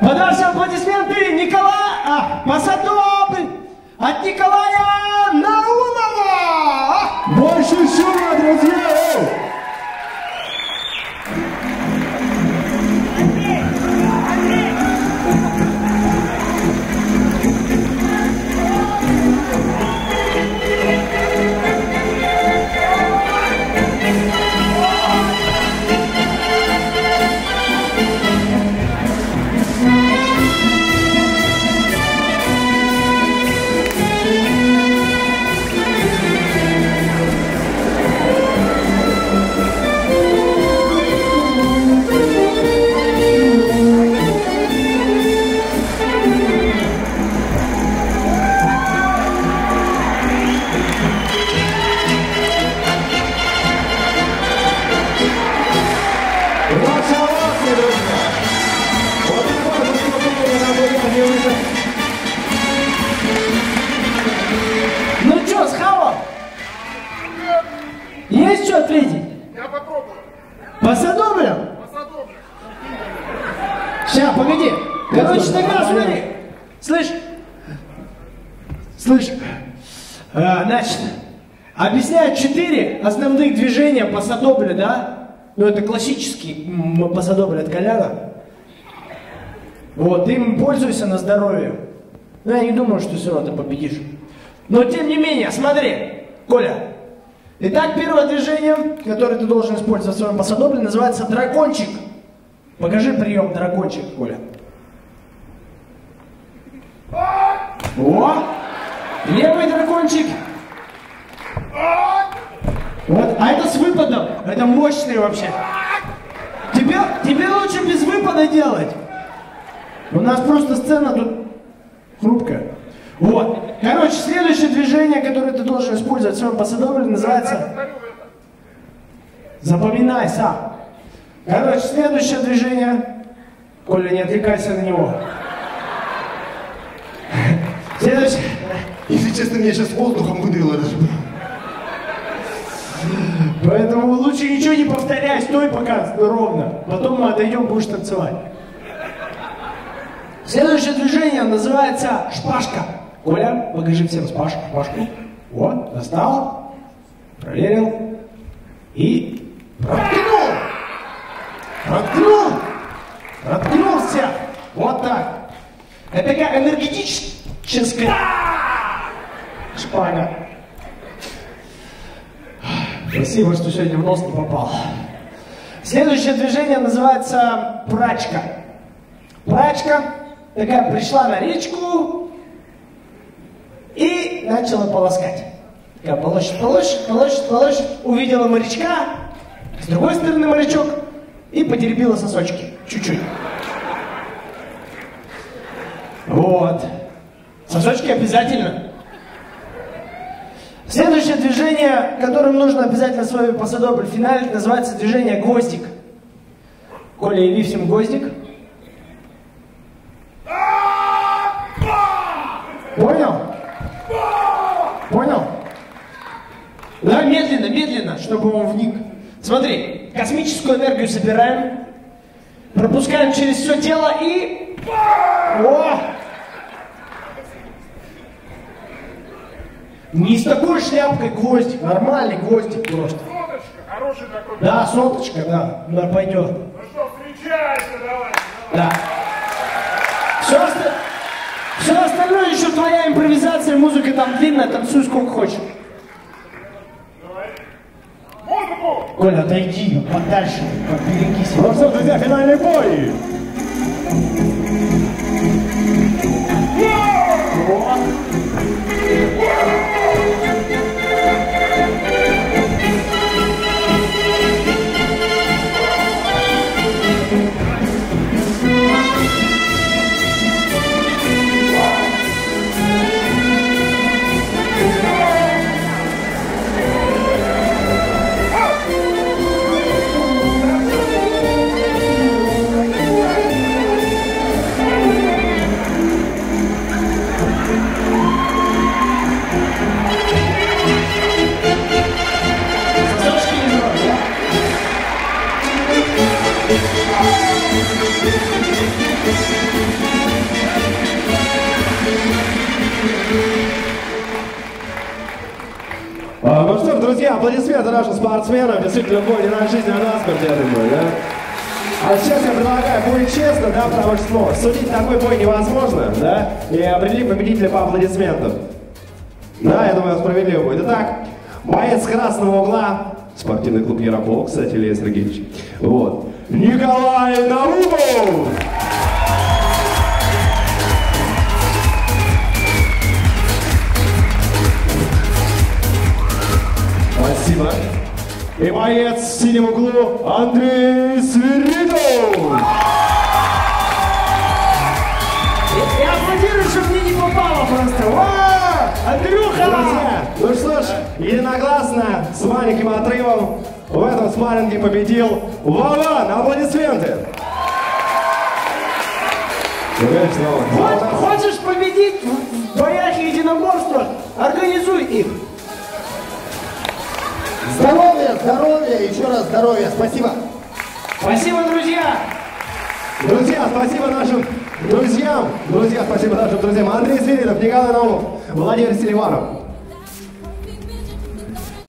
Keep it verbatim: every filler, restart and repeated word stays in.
Под ваши аплодисменты Николай а, Пасадобль от Николая Наумова! Больше шума, друзья! Ну что, схавал? Есть что ответить? Я попробую. Пасадоблем? Пасадоблем. Сейчас, погоди. Короче, тогда смотри. Слышь? Слышь? А, значит, объясняют четыре основных движения пасадобля, да? Ну, это классический пасадобль от Коляна. Вот, ты им пользуйся на здоровье. Но я не думаю, что все равно ты победишь. Но, тем не менее, смотри, Коля. Итак, первое движение, которое ты должен использовать в своем пасадобле, называется дракончик. Покажи прием дракончик, Коля. О! Левый дракончик. Вот, а это с выпадом. Это мощный вообще. Тебе, тебе лучше без выпада делать. У нас просто сцена тут хрупкая. Вот. Короче, следующее движение, которое ты должен использовать в своем пасадобле, называется... Запоминай сам. Короче, следующее движение... Коля, не отвлекайся на него. Следующее... Если честно, меня сейчас воздухом выдавило даже. Поэтому лучше ничего не повторяй, стой пока ровно. Потом мы отойдем, будешь танцевать. Следующее движение называется шпажка. Коля, покажи всем шпажку. шпажку. Вот, достал, проверил и проткнул. Проткнул. Проткнул всех. Вот так. Это такая энергетическая шпага. Спасибо, что сегодня в нос не попал. Следующее движение называется прачка. Прачка такая пришла на речку и начала полоскать. Такая полощет, полощет, полощет, полощет. Увидела морячка, с другой стороны морячок, и потеребила сосочки. Чуть-чуть. Вот. Сосочки обязательно. Следующее движение, которым нужно обязательно свой пасадобль финалить, называется движение гвоздик. Коля, яви всем гвоздик. Понял? Понял? Да, медленно, медленно, чтобы он вник. Смотри, космическую энергию собираем, пропускаем через все тело и... О! Не с такой шляпкой гвоздик, нормальный гвоздик просто. Соточка, хороший такой. Да, соточка, да, да, пойдет. Ну что, встречайся, давай. Да. Все, оста... Все остальное еще твоя импровизация, музыка там длинная, танцуй сколько хочешь. Давай. Музыку! Коля, отойди, подальше, поберегись. Ну что, друзья, финальный бой! друзья, аплодисменты нашим спортсменам. Действительно, бой не на жизнь, а на смерть, я думаю, да? А сейчас я предлагаю, будет честно, да, потому что ну, судить такой бой невозможно, да? И определить победителя по аплодисментам. Да, я думаю, справедливо будет. Итак, боец красного угла, спортивный клуб Яропол, кстати, Илья Сергеевич. Вот. Николай Наумов! Спасибо. И боец в синем углу Андрей Свиридов. И аплодирую, чтобы мне не попало просто. Ва! Андрюха! Друзья, ну что ж, единогласно, с маленьким отрывом в этом спарринге победил Вован. Аплодисменты. Вот, хочешь победить в боях и единоборствах? Организуй их. Здоровья, здоровья, еще раз здоровья. Спасибо. Спасибо, друзья. Друзья, спасибо нашим друзьям. Друзья, спасибо нашим друзьям. Андрей Свиридов, Николай Наумов, Владимир Селиванов.